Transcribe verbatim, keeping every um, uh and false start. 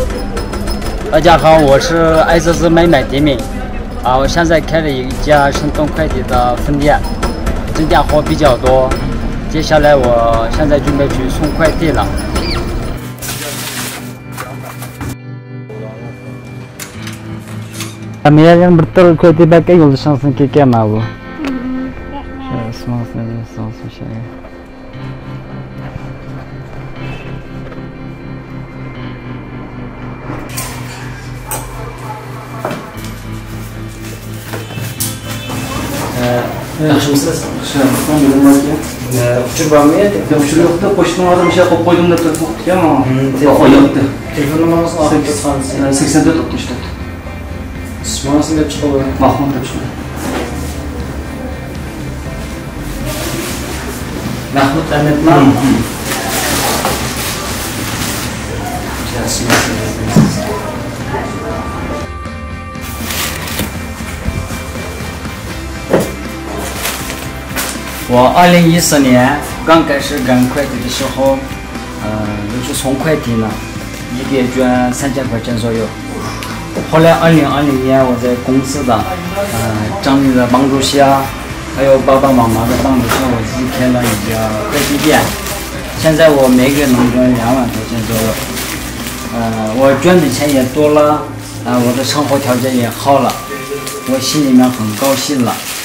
大家好，我是艾泽斯美美店名啊，我现在开了一家申通快递的分店，进店货比较多，接下来我现在准备去送快递了。Kami betul快递pakai yol şansın keke mau. Hmm. Semangat semangat şey. Yaxshimisiz? Shentong Expressga. Uchib bormaydi. Uchib yo'qda, pochta hozir şey qo'yib qo'ydim deb turibdi-ku. Oyoqda. Telefon nomerimiz sakson to'rt oltmish to'rt. Ismoilsin deb chiqadi. Mahmud deb chiqadi. Mahmud Ahmedman.我二零一四年刚开始干快递的时候，呃，就是送快递呢，一个月捐三千块钱左右。后来二零二零年我在公司的，呃，长辈的帮助下，还有爸爸妈妈的帮助下，我自己开了一家快递店。现在我每个月能捐两万块钱左右。呃，我捐的钱也多了，啊、呃，我的生活条件也好了，我心里面很高兴了。